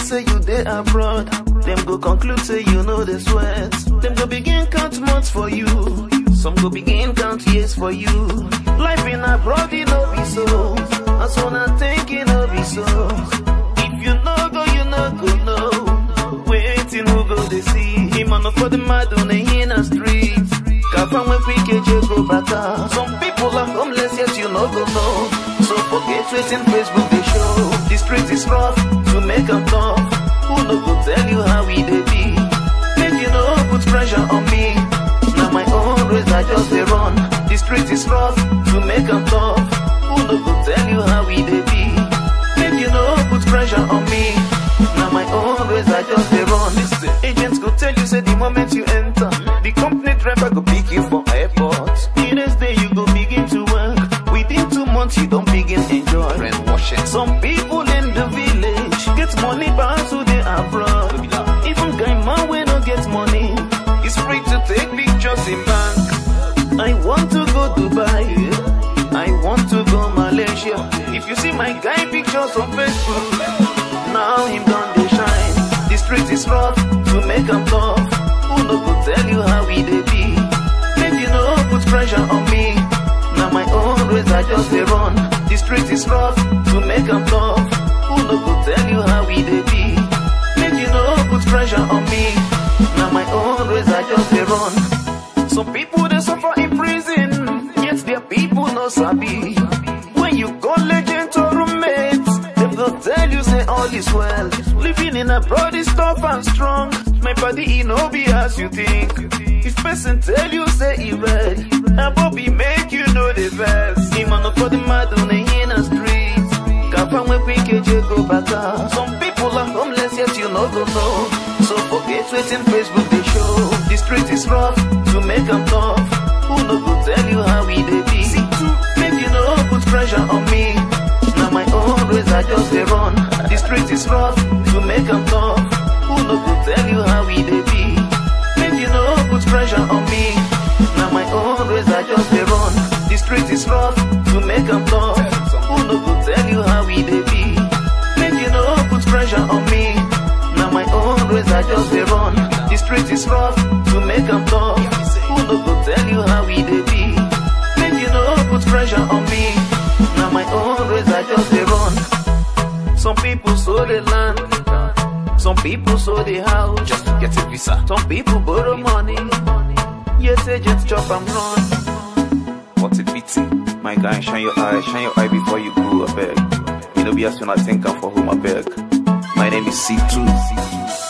say you dey abroad. Them go conclude say you know the sweat. Them go begin count months for you. Some go begin count years for you. Life in abroad, it no be so. That's what I'm thinking, no be so. If you no go, you no go know. Waiting who go they see. Him on for the mad on the inner street. From when we go back. Some people are homeless, yet you no go know. So forget waiting Facebook they show. The street is rough to make them tough. Who no go tell you how we dey be? Make you know put pressure on me. Now my own race I just dey run. The street is rough to make them tough. Who no go tell you how we dey be? Make you know put pressure on me. Now my own race I just dey run. Listen, agents go tell you say the moment you enter, the company driver go pick you for airport. The next day you go begin to work. Within 2 months you don't begin enjoy. Some people in the village get money bound to the abroad. Even guy man we no get money, it's free to take pictures in bank. I want to go Dubai, I want to go Malaysia. If you see my guy pictures on Facebook, now him done they shine. The street is rough to make them tough. Who no go tell you how we dey be? Make you know put pressure on me. Now my own race I just dey run. The street is rough to make them tough. Who no go tell you how we dey be? Make you know put pressure on me. Now my own race I just dey run. Some people they suffer in prison, yet their people no sabi. When you call legend or roommates, them go tell you say all is well. Living in abroad is tough and strong. My body it no be as you think. If person tell you say he ready, a Bobby make you know the best. Him on for the mad on the inner streets. From when we go back. Some people are homeless yet you no go know. So forget waiting Facebook they show. The street is rough to make them tough. Who no go tell you how we dey be? Make you know put pressure on me. Now my own race I just dey run. The street is rough to make them tough. Who no go tell you how we dey be? Make you know put pressure on me. Now my own race I just dey run. The street is rough to make them tough. Who no go tell you how we dey be? Make you know put pressure on me. Now my own race I just dey run. The street is rough to make them tough. Who no go tell you how we dey be? Make you know put pressure on me. Now my own race I just dey run. Some people sold the land, some people sold the house just to get a visa. Some people borrow money, yes agents chop and run. What a pity. My guy, shine your eye before you go, I beg. You know, be as soon as I think I'm for whom I beg. My name is C2.